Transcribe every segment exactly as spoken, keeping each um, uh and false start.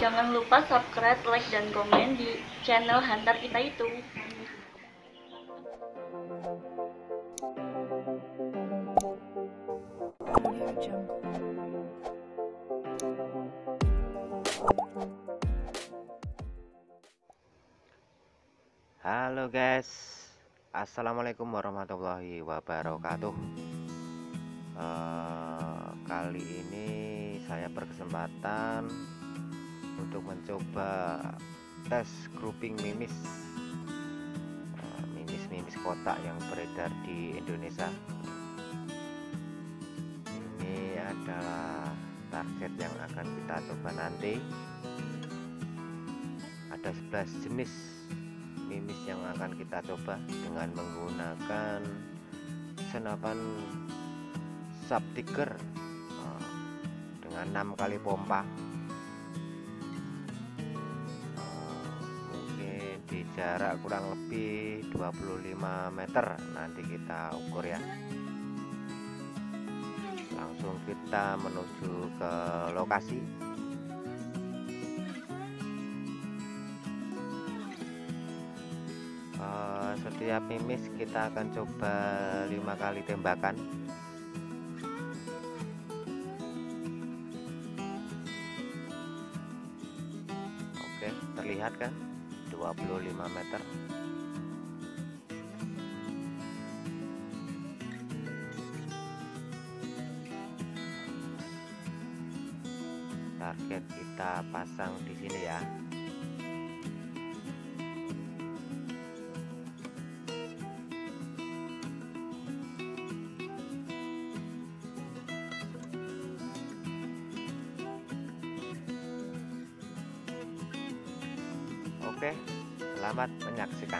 Jangan lupa subscribe, like, dan komen di channel Hunter kita itu. Halo guys, assalamualaikum warahmatullahi wabarakatuh. uh, Kali ini saya berkesempatan untuk mencoba tes grouping mimis uh, mimis-mimis kotak yang beredar di Indonesia. Ini adalah target yang akan kita coba nanti. Ada sebelas jenis mimis yang akan kita coba dengan menggunakan senapan subtiger uh, dengan enam kali pompa. uh, mungkin di jarak kurang lebih dua puluh lima meter. Nanti kita ukur ya. Langsung kita menuju ke lokasi. Uh, setiap mimis kita akan coba lima kali tembakan. Oke, terlihat kan dua puluh lima meter. Target kita pasang di sini ya. Oke, selamat menyaksikan.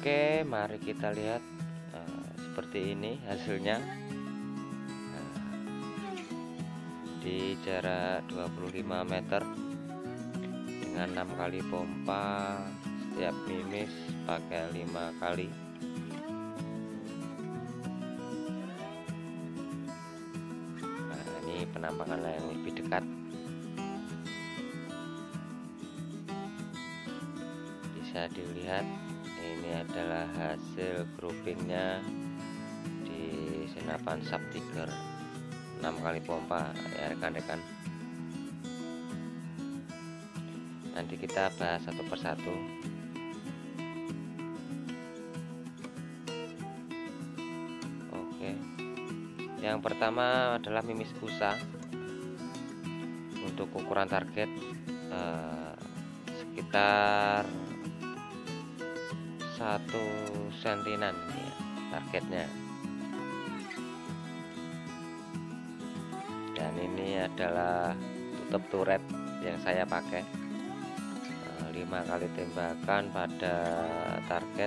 Oke, mari kita lihat uh, seperti ini hasilnya. Nah, di jarak dua puluh lima meter dengan enam kali pompa, setiap mimis pakai lima kali. Nah, ini penampakan yang lebih dekat. Bisa dilihat ini adalah hasil groupingnya di senapan Subtiger enam kali pompa ya rekan-rekan. Nanti kita bahas satu persatu. Oke, yang pertama adalah mimis busa. Untuk ukuran target eh, sekitar satu sentinan ya, targetnya. Dan ini adalah tutup turret yang saya pakai, lima kali tembakan pada target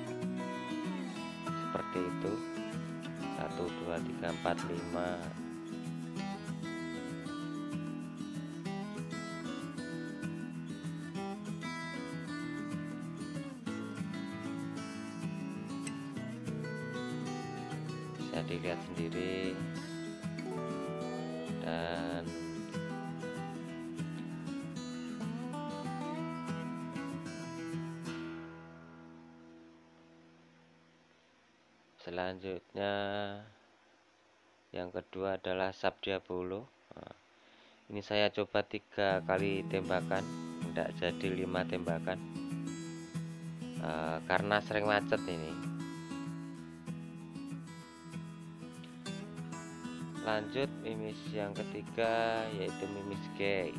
seperti itu. Satu dua tiga empat lima. Bisa dilihat sendiri. Dan selanjutnya yang kedua adalah Subdiabolo. Nah, ini saya coba tiga kali tembakan, tidak jadi lima tembakan e, karena sering macet ini. Lanjut mimis yang ketiga yaitu mimis G.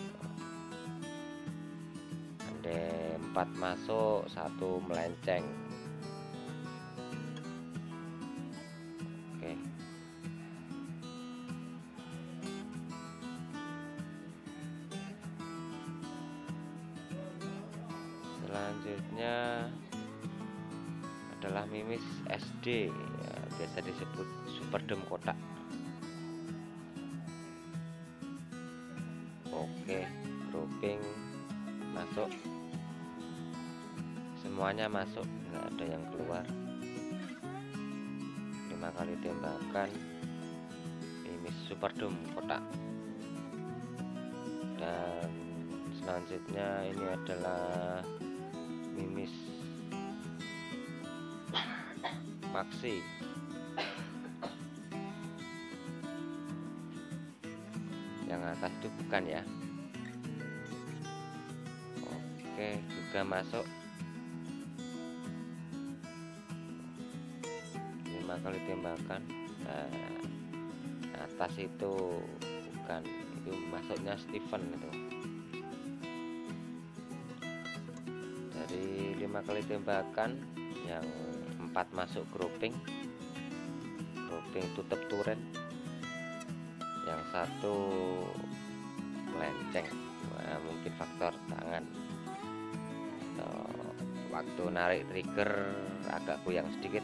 Ada empat masuk, satu melenceng. Oke. Selanjutnya adalah mimis S D ya, biasa disebut Superdome kotak. Oke, grouping masuk, semuanya masuk, nggak ada yang keluar. Lima kali tembakan mimis Superdome kotak. Dan selanjutnya ini adalah mimis Maxi. Yang atas itu bukan ya. Oke, juga masuk lima kali tembakan. Nah, atas itu bukan, itu masuknya Steven itu. Dari lima kali tembakan yang empat masuk grouping, grouping tutup turret, yang satu melenceng. Nah, mungkin faktor tangan atau waktu narik trigger agak goyang sedikit.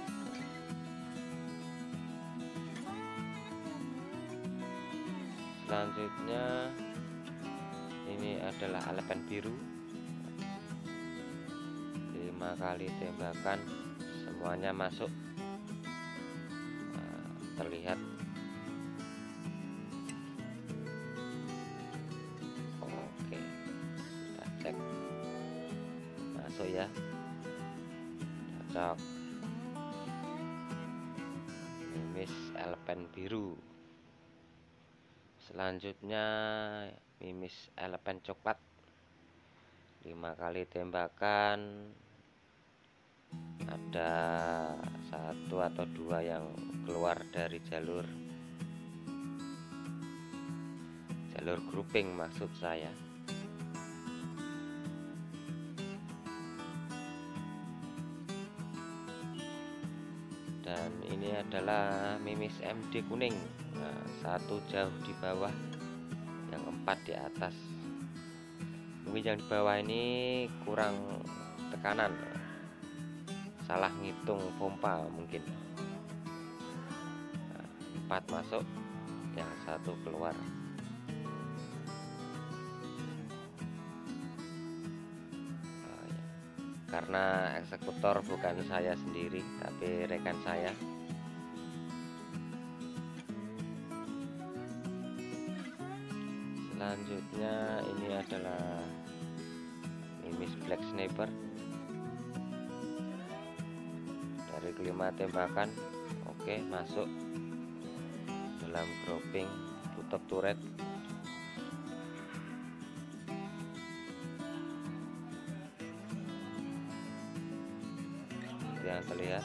Selanjutnya ini adalah Alpen biru, lima kali tembakan semuanya masuk. Nah, terlihat. Oke, kita cek masuk ya, cocok. Mimis Alpen biru. Selanjutnya mimis Alpen coklat, lima kali tembakan ada satu atau dua yang keluar dari jalur jalur grouping maksud saya. Dan ini adalah mimis M D kuning. Nah, satu jauh di bawah, yang empat di atas. Mungkin yang di bawah ini kurang tekanan. salah ngitung pompa mungkin. Nah, empat masuk, yang satu keluar. Nah, ya. Karena eksekutor bukan saya sendiri, tapi rekan saya. Selanjutnya ini adalah Mimis Black Sniper. Dari kelima tembakan, oke, masuk dalam grouping, tutup turret. Itu yang terlihat.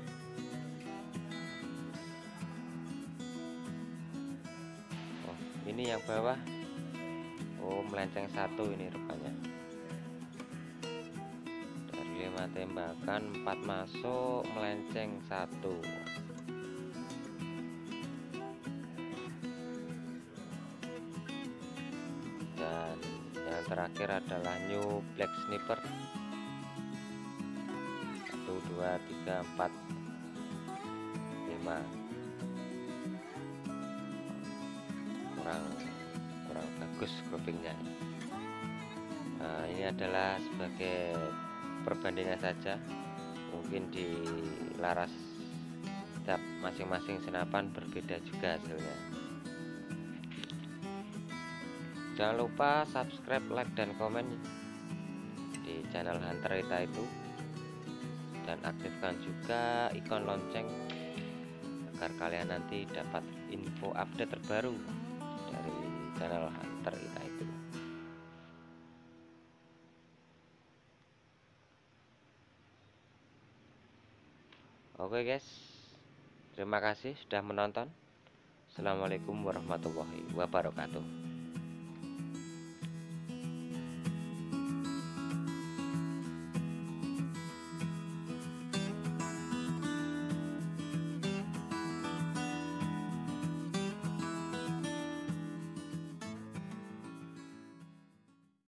Oh, ini yang bawah. Oh, melenceng satu ini rupanya. Dari lima tembakan, empat masuk, melenceng satu. Dan yang terakhir adalah New Black Sniper. Satu, dua, tiga, empat, lima. Kurang kurang bagus groupingnya. Nah, ini adalah sebagai perbandingan saja, mungkin di laras setiap masing-masing senapan berbeda juga hasilnya. Jangan lupa subscribe, like, dan komen di channel Hunter Ita itu, dan aktifkan juga ikon lonceng agar kalian nanti dapat info update terbaru dari channel Hunter Ita itu. Oke guys, terima kasih sudah menonton. Assalamualaikum warahmatullahi wabarakatuh.